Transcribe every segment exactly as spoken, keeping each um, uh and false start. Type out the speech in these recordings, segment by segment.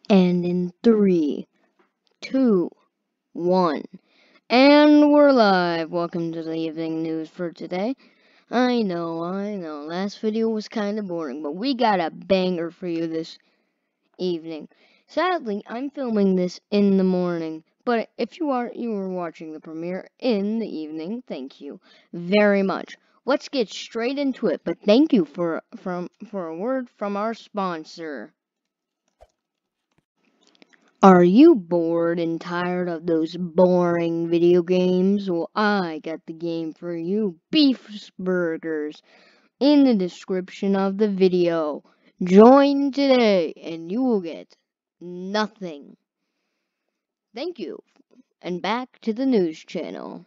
And in three, two, one. And we're live. Welcome to the evening news for today. I know, I know, last video was kind of boring, but we got a banger for you this evening. Sadly, I'm filming this in the morning, but if you are you were watching the premiere in the evening, thank you very much. Let's get straight into it, but thank you for from for a word from our sponsor. Are you bored and tired of those boring video games? Well, I got the game for you, Beef Burgers, in the description of the video. Join today and you will get nothing. Thank you, and back to the news channel.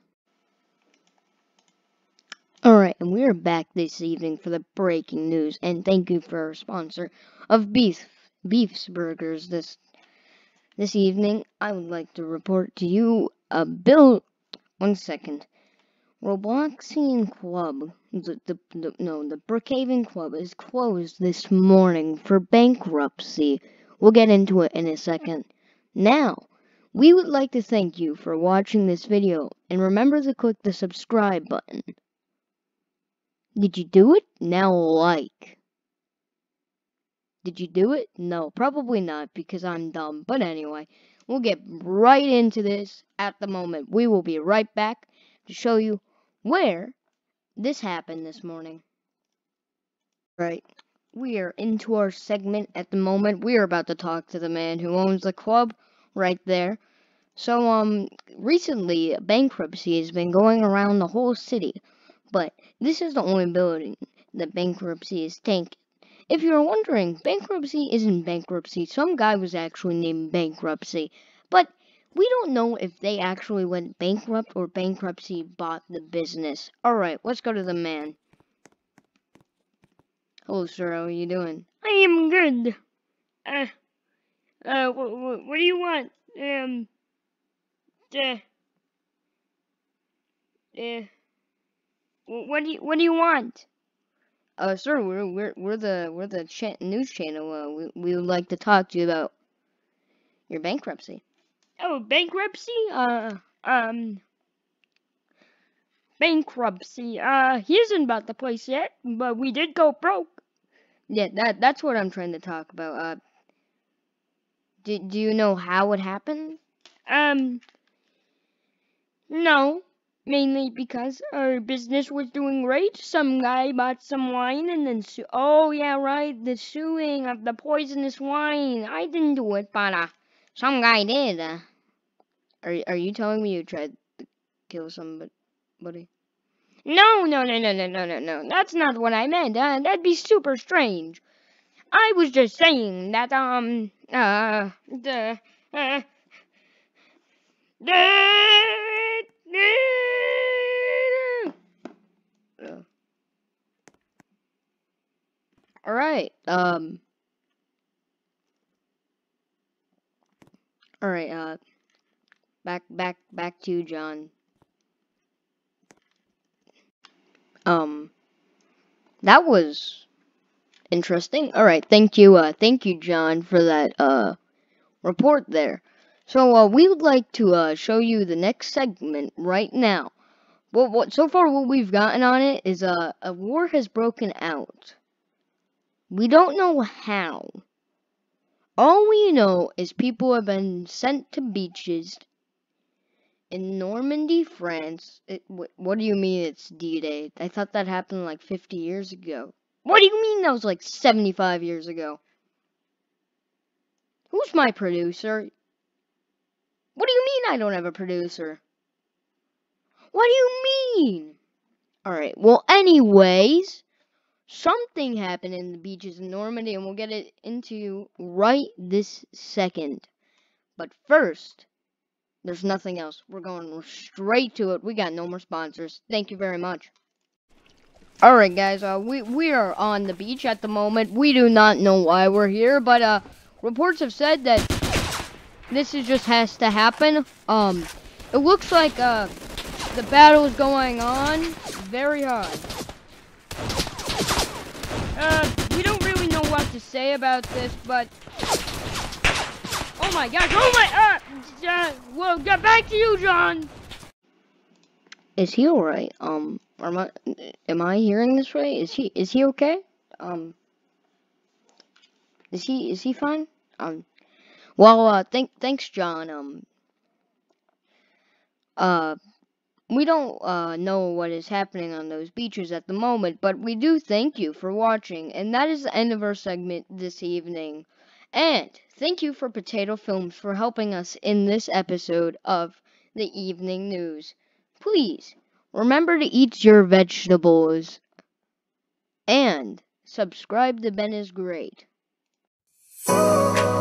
Alright, and we are back this evening for the breaking news, and thank you for our sponsor of Beef Beef's Burgers this This evening, I would like to report to you a bill. One second. Robloxian Club, the, the, the no, the Brookhaven Club is closed this morning for bankruptcy. We'll get into it in a second. Now, we would like to thank you for watching this video, and remember to click the subscribe button. Did you do it? Now like. Did you do it? No, probably not, because I'm dumb. But anyway, we'll get right into this at the moment. We will be right back to show you where this happened this morning. Right, we are into our segment at the moment. We are about to talk to the man who owns the club right there. So, um, recently, bankruptcy has been going around the whole city. But this is the only building that bankruptcy is tanking. If you're wondering, bankruptcy isn't bankruptcy. Some guy was actually named Bankruptcy. But we don't know if they actually went bankrupt or bankruptcy bought the business. Alright, let's go to the man. Hello, sir. How are you doing? I am good. Uh, uh, what, what, what do you want? Um, uh, uh, what do you, what do you want? Uh, sir, we're we're we're the we're the cha news channel. Uh, we we would like to talk to you about your bankruptcy. Oh, bankruptcy? Uh, um, bankruptcy. Uh, he isn't about the place yet, but we did go broke. Yeah, that that's what I'm trying to talk about. Uh, do do you know how it happened? Um, no. Mainly because our business was doing great. Some guy bought some wine and then su- oh yeah, right, the suing of the poisonous wine. I didn't do it, but uh, some guy did. Uh, Are are you telling me you tried to kill somebody? No, no, no, no, no, no, no, no. That's not what I meant. Uh, that'd be super strange. I was just saying that um uh the uh the. All right. Um. All right. Uh. Back, back, back to you, John. Um. That was interesting. All right. Thank you. Uh. Thank you, John, for that uh report there. So uh, we would like to uh show you the next segment right now. Well, what so far what we've gotten on it is uh a war has broken out. We don't know how. All we know is people have been sent to beaches in Normandy, France. It, wh what do you mean it's D-Day? I thought that happened like fifty years ago. What do you mean that was like seventy-five years ago? Who's my producer? What do you mean I don't have a producer? What do you mean? Alright, well anyways, something happened in the beaches in Normandy, and we'll get it into right this second. But first, there's nothing else. We're going straight to it. We got no more sponsors. Thank you very much. Alright, guys, uh, we, we are on the beach at the moment. We do not know why we're here, but uh, reports have said that this is just has to happen. Um, it looks like uh, the battle is going on very hard. Uh, we don't really know what to say about this, but Oh my gosh! Oh my! Uh, uh, well, get back to you, John. Is he alright? Um, am I, am I hearing this right? Is he, is he okay? Um, is he, is he fine? Um, well, uh, thank, thanks, John. Um, uh, we don't, uh, know what is happening on those beaches at the moment, but we do thank you for watching, and that is the end of our segment this evening. And thank you for Potato Films for helping us in this episode of the evening news. Please remember to eat your vegetables and subscribe to Ben is Great.